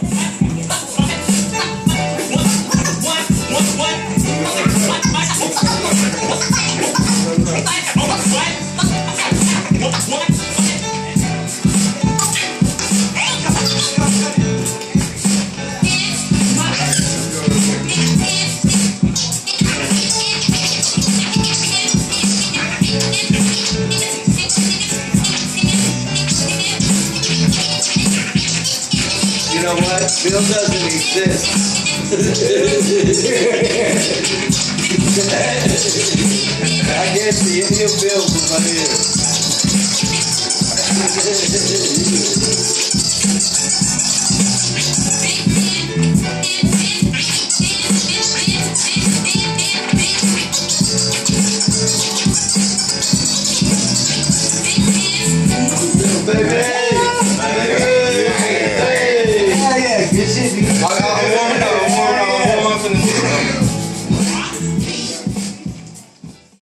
You know what? Bill doesn't exist. I guess the Indian Bill was my ear.